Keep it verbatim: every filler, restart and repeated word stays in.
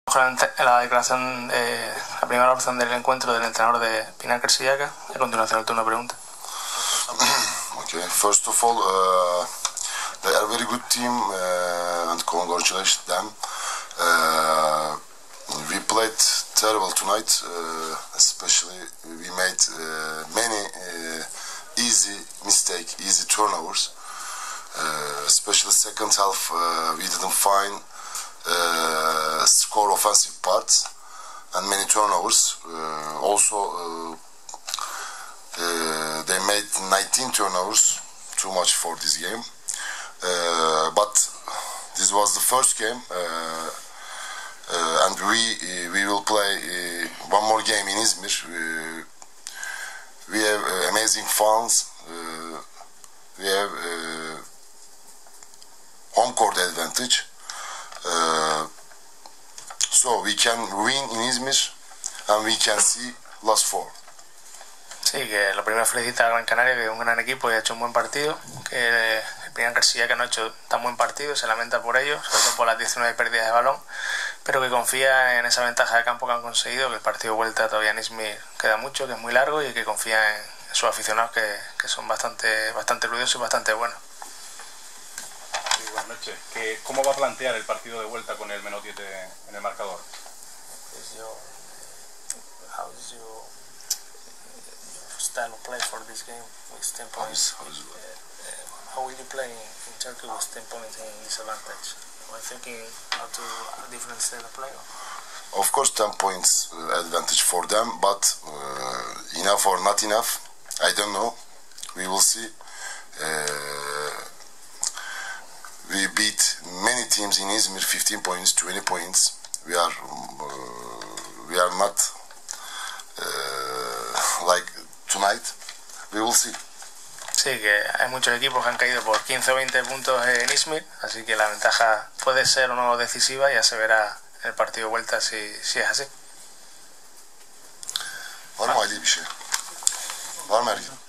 La declaración, eh, la primera oración del encuentro del entrenador de Pinar Carsillaca. A continuación el turno de preguntas. Okay, first of all, uh, they are a very good team uh, and congratulations them. Uh, we played terrible tonight, uh, especially we made uh, many uh, easy mistake, easy turnovers. Uh, especially second half, uh, we didn't find uh, score offensive parts and many turnovers. Uh, also, uh, uh, they made nineteen turnovers, too much for this game. Uh, but this was the first game, uh, uh, and we uh, we will play uh, one more game in Izmir. Uh, we have uh, amazing fans. Uh, we have uh, home court advantage. Uh, so we can win in Izmir and we can see last four. Sí, que lo primero felicita a Gran Canaria, que es un gran equipo y ha hecho un buen partido, que el Pinar Carsillaca no ha hecho tan buen partido, se lamenta por ello, sobre todo por las diecinueve pérdidas de balón, pero que confía en esa ventaja de campo que han conseguido, que el partido de vuelta todavía en Izmir queda mucho, que es muy largo y que confía en sus aficionados, que, que son bastante, bastante ruidosos y bastante buenos. Sí, buenas noches. ¿Qué, ¿Cómo va a plantear el partido de vuelta con el menos diez en el marcador? Is your, how is your, your style of play for this game with ten points? How is, how is uh, uh, how will you play in, in Turkey with ten points in disadvantage? Am I thinking how to a different style of play? Or? Of course, ten points uh, advantage for them, but uh, enough or not enough, I don't know. We will see. Uh, we beat many teams in Izmir, fifteen points, twenty points. We are uh, we are not uh, like tonight. We will see. Sí, que hay muchos equipos que han caído por quince o veinte puntos en Izmir, así que la ventaja puede ser o no decisiva, ya se verá en el partido de vuelta si, si es así. Var mı Ali bir şey? Var mı Ergin?